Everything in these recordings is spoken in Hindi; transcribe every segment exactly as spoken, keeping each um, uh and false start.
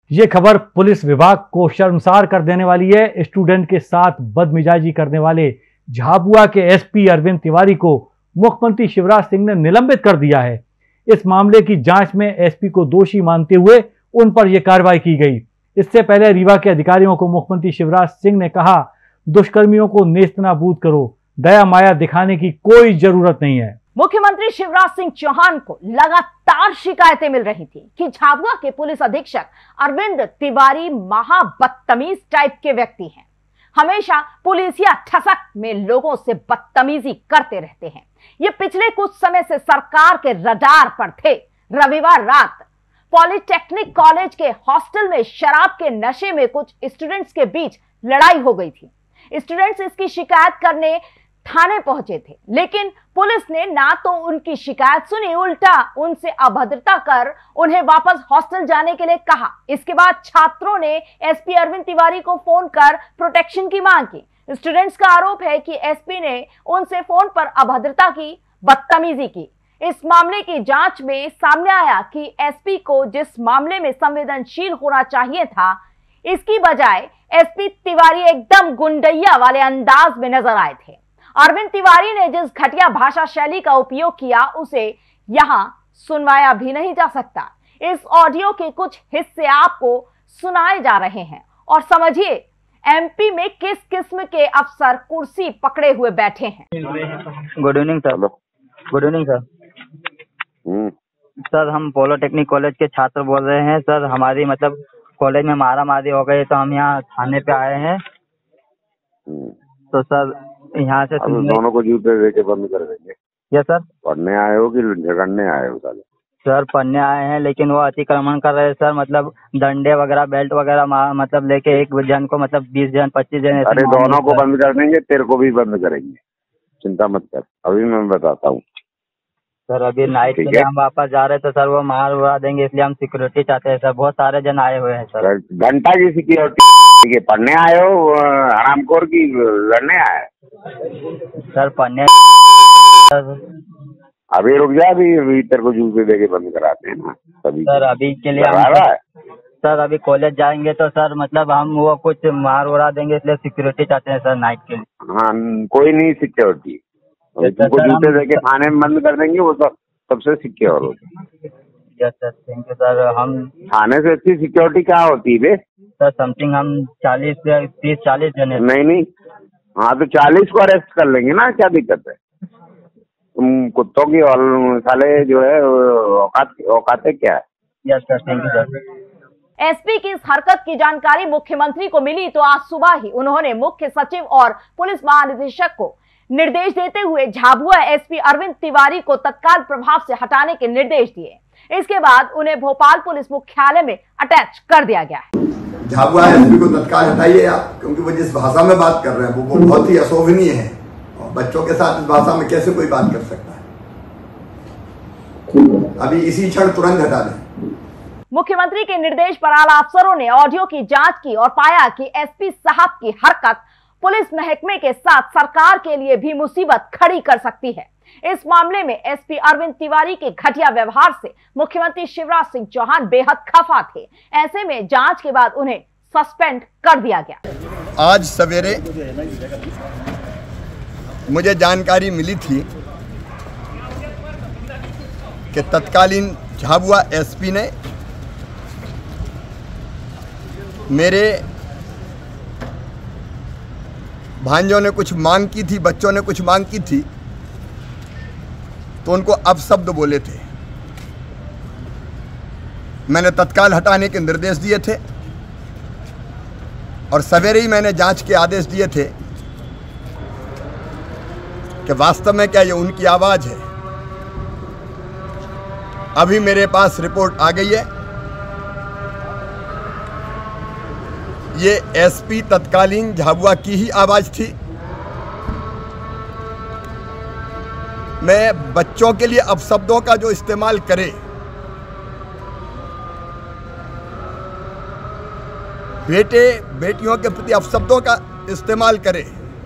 ये खबर पुलिस विभाग को शर्मसार कर देने वाली है। स्टूडेंट के साथ बदमिजाजी करने वाले झाबुआ के एसपी अरविंद तिवारी को मुख्यमंत्री शिवराज सिंह ने निलंबित कर दिया है। इस मामले की जांच में एसपी को दोषी मानते हुए उन पर यह कार्रवाई की गई। इससे पहले रीवा के अधिकारियों को मुख्यमंत्री शिवराज सिंह ने कहा, दुष्कर्मियों को नेस्तनाबूद करो, दया माया दिखाने की कोई जरूरत नहीं है। मुख्यमंत्री शिवराज सिंह चौहान को लगातार शिकायतें मिल रही थी कि झाबुआ के पुलिस अधीक्षक अरविंद तिवारी महा बदतमीज टाइप के व्यक्ति हैं। हमेशा पुलिसिया ठसक में लोगों से बदतमीजी करते रहते हैं। ये पिछले कुछ समय से सरकार के रडार पर थे। रविवार रात पॉलिटेक्निक कॉलेज के हॉस्टल में शराब के नशे में कुछ स्टूडेंट्स के बीच लड़ाई हो गई थी। स्टूडेंट्स इसकी शिकायत करने थाने पहुंचे थे, लेकिन पुलिस ने ना तो उनकी शिकायत सुनी, उल्टा उनसे अभद्रता कर उन्हें वापस हॉस्टल जाने के लिए कहा। इसके बाद छात्रों ने एसपी अरविंद तिवारी को फोन कर प्रोटेक्शन की मांग की। स्टूडेंट्स का आरोप है कि एसपी ने उनसे फोन पर अभद्रता की, बदतमीजी की। इस मामले की जांच में सामने आया कि एसपी को जिस मामले में संवेदनशील होना चाहिए था, इसकी बजाय एसपी तिवारी एकदम गुंडैया वाले अंदाज में नजर आए थे। अरविंद तिवारी ने जिस घटिया भाषा शैली का उपयोग किया, उसे यहां सुनवाया भी नहीं जा सकता। इस ऑडियो के कुछ हिस्से आपको सुनाए जा रहे हैं और समझिए एमपी में किस किस्म के अफसर कुर्सी पकड़े हुए बैठे हैं। Good evening sir. Good evening sir. Sir हम पॉलिटेक्निक कॉलेज के छात्र बोल रहे हैं। सर हमारी मतलब कॉलेज में मारा मारी हो गई, तो हम यहाँ थाने पे आए हैं। तो सर यहाँ से दोनों को जूते देके बंद कर देंगे। Yes sir. पढ़ने आए हो कि झगड़ने आए हो? साले सर पढ़ने आए हैं, लेकिन वो अतिक्रमण कर रहे हैं सर। मतलब डंडे वगैरह, बेल्ट वगैरह मतलब लेके एक जन को मतलब बीस जन पच्चीस जन। अरे दोनों को बंद कर देंगे, तेरे को भी बंद करेंगे, चिंता मत कर। अभी मैं बताता हूँ सर। अभी नाइट के लिए हम वापस जा रहे थे सर, वो मार उड़ा देंगे, इसलिए हम सिक्योरिटी चाहते हैं सर। बहुत सारे जन आए हुए हैं सर। घंटा की सिक्योरिटी पढ़ने आए हो, हरामखोर की लड़ने आए सर? पढ़ने अभी रुक जा, अभी अभी तेरे को जूते देके बंद कराते हैं ना सभी सर। अभी के लिए हम सर अभी कॉलेज जाएंगे तो सर मतलब हम वो कुछ मार उड़ा देंगे, इसलिए सिक्योरिटी चाहते हैं सर नाइट के लिए। हाँ कोई नहीं सिक्योरिटी, तुमको जूते देके थाने में बंद कर देंगे, वो सब सबसे सिक्योर होता है। Yes sir, thank you sir. हम थाने से अच्छी सिक्योरिटी क्या होती है बे? सर समथिंग हम चालीस से तीस चालीस जने। नहीं नहीं, हाँ तो चालीस को अरेस्ट कर लेंगे ना, क्या दिक्कत है? तुम कुत्तों की और साले जो है औकात औकाते क्या है? Yes sir, thank you sir. SP की इस हरकत की जानकारी मुख्यमंत्री को मिली तो आज सुबह ही उन्होंने मुख्य सचिव और पुलिस महानिदेशक को निर्देश देते हुए झाबुआ एसपी अरविंद तिवारी को तत्काल प्रभाव से हटाने के निर्देश दिए। इसके बाद उन्हें भोपाल पुलिस मुख्यालय में अटैच कर दिया गया है। झाबुआ एसपी को तत्काल हटाइए आप, क्योंकि वो जिस भाषा में बात कर रहे हैं वो बहुत ही अशोभनीय है और बच्चों के साथ इस भाषा में कैसे कोई बात कर सकता है? अभी इसी क्षण तुरंत हटा दें। मुख्यमंत्री के निर्देश पर आला अफसरों ने ऑडियो की जांच की और पाया कि एसपी साहब की हरकत पुलिस महकमे के साथ सरकार के लिए भी मुसीबत खड़ी कर सकती है। इस मामले में एसपी अरविंद तिवारी के घटिया व्यवहार से मुख्यमंत्री शिवराज सिंह चौहान बेहद खफा थे। ऐसे में जांच के बाद उन्हें सस्पेंड कर दिया गया। आज सवेरे मुझे जानकारी मिली थी कि तत्कालीन झाबुआ एसपी ने मेरे भांजों ने कुछ मांग की थी, बच्चों ने कुछ मांग की थी, तो उनको अपशब्द बोले थे। मैंने तत्काल हटाने के निर्देश दिए थे और सवेरे ही मैंने जांच के आदेश दिए थे कि वास्तव में क्या ये उनकी आवाज है। अभी मेरे पास रिपोर्ट आ गई है, ये एसपी तत्कालीन झाबुआ की ही आवाज थी। मैं बच्चों के लिए अपशब्दों का जो इस्तेमाल करे, बेटे बेटियों के प्रति अपशब्दों का इस्तेमाल करे,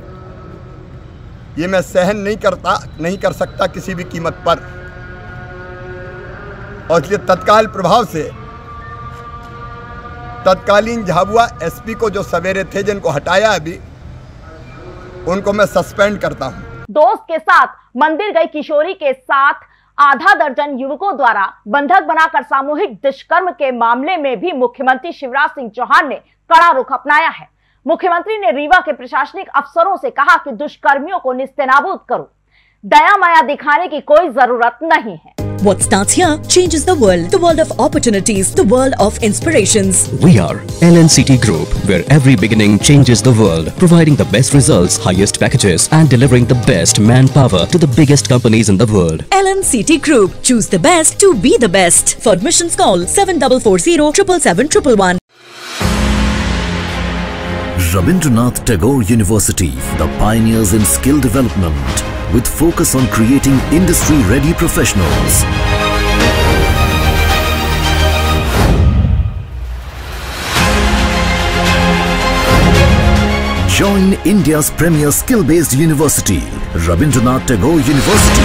ये मैं सहन नहीं करता, नहीं कर सकता किसी भी कीमत पर। और इसलिए तत्काल प्रभाव से तत्कालीन झाबुआ एसपी को जो सवेरे थे जिनको हटाया अभी, उनको मैं सस्पेंड करता हूं। दोस्त के साथ मंदिर गई किशोरी के साथ आधा दर्जन युवकों द्वारा बंधक बनाकर सामूहिक दुष्कर्म के मामले में भी मुख्यमंत्री शिवराज सिंह चौहान ने कड़ा रुख अपनाया है। मुख्यमंत्री ने रीवा के प्रशासनिक अफसरों से कहा कि दुष्कर्मियों को निस्तेनाबूद करो, दया माया दिखाने की कोई जरूरत नहीं है। What starts here changes the world. The world of opportunities, the world of inspirations. We are L N C T Group, where every beginning changes the world, providing the best results, highest packages, and delivering the best manpower to the biggest companies in the world. L N C T Group. Choose the best to be the best. For admissions, call seven four four zero seven seven one one one. Rabindranath Tagore University, the pioneers in skill development, with focus on creating industry-ready professionals. Join India's premier skill-based university, Rabindranath Tagore University.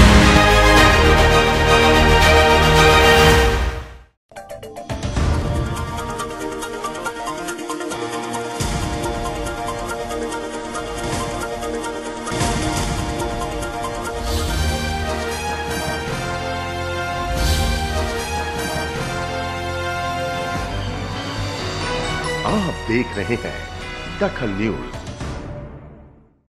आप देख रहे हैं दखल न्यूज।